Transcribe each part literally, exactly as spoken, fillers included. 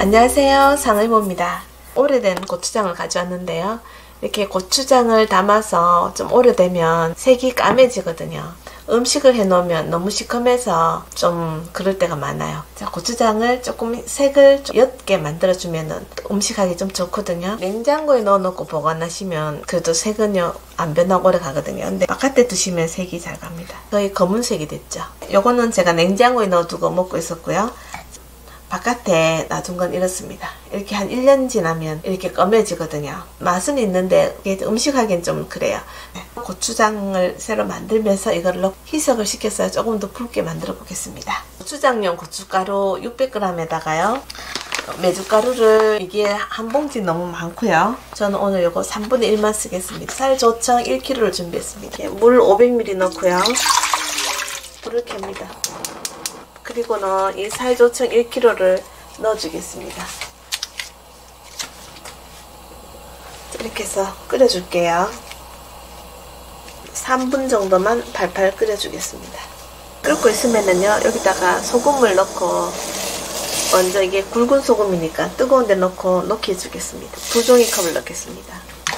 안녕하세요, 상의모입니다. 오래된 고추장을 가져왔는데요. 이렇게 고추장을 담아서 좀 오래되면 색이 까매지거든요. 음식을 해놓으면 너무 시커매서 좀 그럴 때가 많아요. 자, 고추장을 조금 색을 좀 옅게 만들어주면 음식하기 좀 좋거든요. 냉장고에 넣어놓고 보관하시면 그래도 색은요 안 변하고 오래 가거든요. 근데 바깥에 두시면 색이 잘 갑니다. 거의 검은색이 됐죠. 요거는 제가 냉장고에 넣어두고 먹고 있었고요. 바깥에 놔둔 건 이렇습니다. 이렇게 한 일 년 지나면 이렇게 검해지거든요. 맛은 있는데 이게 음식하기엔 좀 그래요. 고추장을 새로 만들면서 이걸 넣고 희석을 시켜서 조금 더 붉게 만들어 보겠습니다. 고추장용 고춧가루 육백 그램에다가요. 메주가루를 이게 한 봉지 너무 많고요. 저는 오늘 이거 삼분의 일만 쓰겠습니다. 살조청 일 킬로그램를 준비했습니다. 물 오백 밀리리터 넣고요. 불을 켭니다. 그리고는 이 살조청 일 킬로그램를 넣어주겠습니다. 이렇게 해서 끓여줄게요. 삼 분 정도만 팔팔 끓여주겠습니다. 끓고 있으면은요, 여기다가 소금을 넣고, 먼저 이게 굵은 소금이니까 뜨거운 데 넣고 넣게 해주겠습니다. 두 종이컵을 넣겠습니다.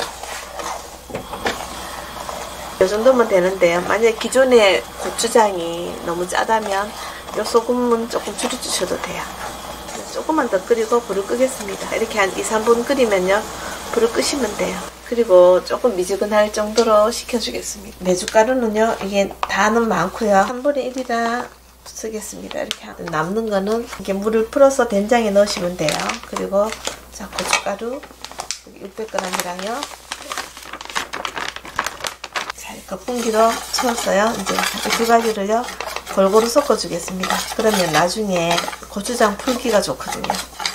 이 정도면 되는데요. 만약에 기존의 고추장이 너무 짜다면 이 소금은 조금 줄여주셔도 돼요. 조금만 더 끓이고 불을 끄겠습니다. 이렇게 한 이, 삼 분 끓이면요 불을 끄시면 돼요. 그리고 조금 미지근할 정도로 식혀주겠습니다. 메주가루는요 이게 다는 많고요. 삼분의 일이라 쓰겠습니다. 이렇게 남는 거는 이렇게 물을 풀어서 된장에 넣으시면 돼요. 그리고 자, 고춧가루 육백 그램이랑요. 자, 거품기로 채웠어요. 이제 이 두 가지를요 골고루 섞어주겠습니다. 그러면 나중에 고추장 풀기가 좋거든요.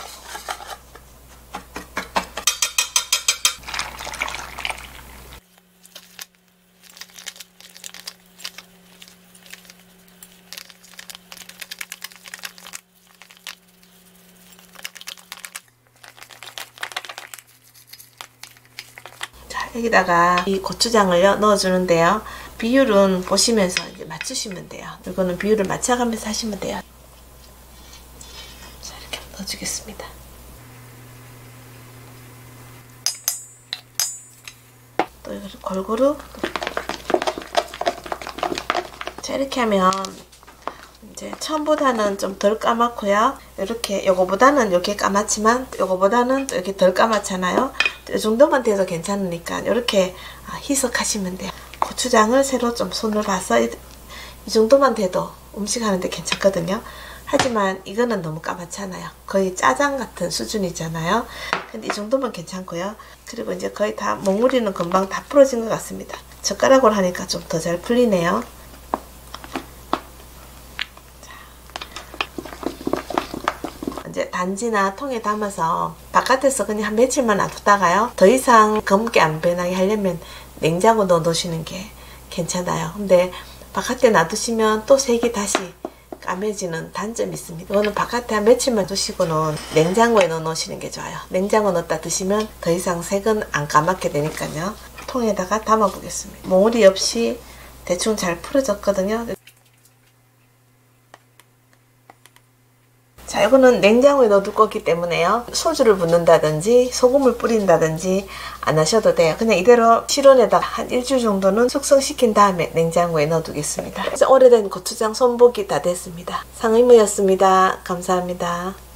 자, 여기다가 이 고추장을요 넣어주는데요. 비율은 보시면서 이제 맞추시면 돼요. 이거는 비율을 맞춰가면서 하시면 돼요. 자, 이렇게 넣어주겠습니다. 또 이거를 골고루. 자, 이렇게 하면 이제 처음보다는 좀 덜 까맣고요. 이렇게 요거보다는 이렇게 까맣지만 요거보다는 또 이렇게 덜 까맣잖아요. 이 정도만 돼도 괜찮으니까 이렇게 희석하시면 돼요. 고추장을 새로 좀 손을 봐서 이, 이 정도만 돼도 음식 하는데 괜찮거든요. 하지만 이거는 너무 까맣잖아요. 거의 짜장 같은 수준이잖아요. 근데 이 정도면 괜찮고요. 그리고 이제 거의 다 먹물이는 금방 다 풀어진 것 같습니다. 젓가락으로 하니까 좀 더 잘 풀리네요. 이제 단지나 통에 담아서 바깥에서 그냥 한 며칠만 놔뒀다가요. 더 이상 검게 안 변하게 하려면 냉장고 넣어 놓으시는 게 괜찮아요. 근데 바깥에 놔두시면 또 색이 다시 까매지는 단점이 있습니다. 이거는 바깥에 한 며칠만 두시고는 냉장고에 넣어 놓으시는 게 좋아요. 냉장고 넣었다 드시면 더 이상 색은 안 까맣게 되니까요. 통에다가 담아 보겠습니다. 몽우리 없이 대충 잘 풀어졌거든요. 자, 이거는 냉장고에 넣어둘 거기 때문에요. 소주를 붓는다든지 소금을 뿌린다든지 안 하셔도 돼요. 그냥 이대로 실온에다가 한 일주일 정도는 숙성시킨 다음에 냉장고에 넣어두겠습니다. 오래된 고추장 손보기 다 됐습니다. 상의모였습니다. 감사합니다.